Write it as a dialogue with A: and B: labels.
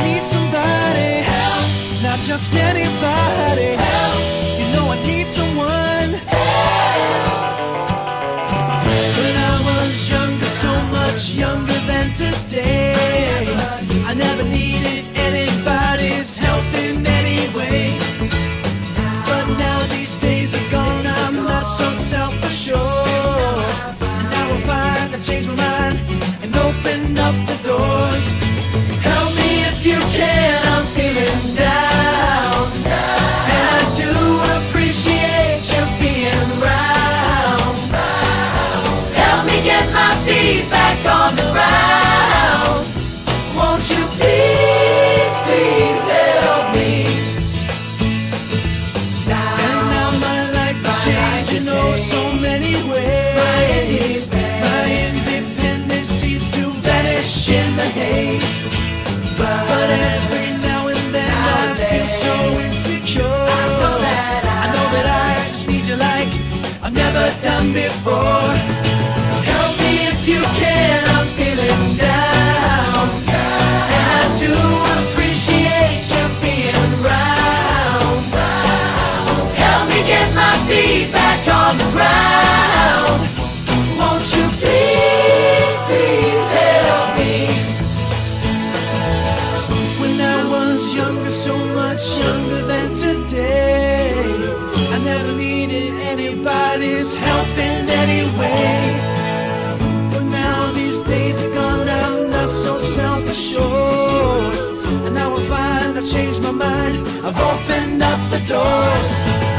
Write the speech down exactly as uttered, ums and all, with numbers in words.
A: need somebody help, not just anybody help. You know I need someone help. When I was younger, so much younger than today, I never needed anybody's help in any way. But now these days are gone, I'm not so self-assured. And now I find I changed my mind and opened up the doors. Help me if you can, I'm feeling down, and I do appreciate you being around. Help me get my feet back on the ground. Won't you please, please help me? And now my life has changed, you know, so many ways. My independence seems to vanish in the haze. But every now and then I feel so insecure. I know that I just need you like I've never done before. Help me if you can, I'm feeling down, and I do appreciate you being around. Help me get my feet back on the ground. Won't you please, please help me? When I was younger, so much younger than today, I never needed anybody's help in any way. But now these days are gone, I'm not so self-assured. And now I find I've changed my mind, I've opened up the doors.